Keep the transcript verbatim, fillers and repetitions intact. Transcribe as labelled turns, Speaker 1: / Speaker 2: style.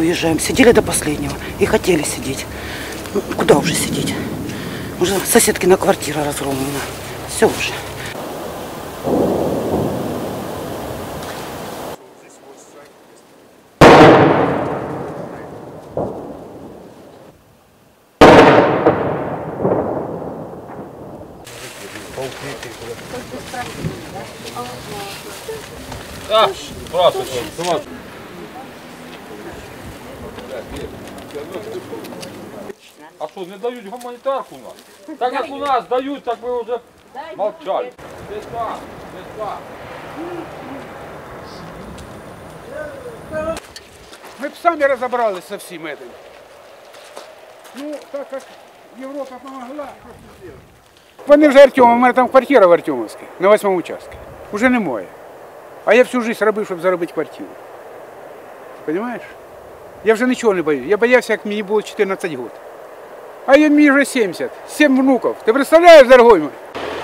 Speaker 1: уезжаем. Сидели до последнего и хотели сидеть. Ну, куда уже сидеть? Уже соседкина квартира разгромлена. Все уже.
Speaker 2: А, здравствуйте. А что, не дають гуманітарку у нас? Так як у нас дають, так ви вже мовчали. Десь так, десь так.
Speaker 3: Ми б самі розібралися з всім цим. Ну, так як Європа допомогла, що ж зробити? Вони вже Артема, у мене там квартира в Артемовській, на восьмому участку. Уже не моя. А я всю життя робив, щоб заробити квартиру. Понимаєш? Я вже нічого не боюсь. Я боявся, як мені було чотирнадцять років. А я мені вже сімдесят. Сім внуків. Ти представляєш, дорогой мой?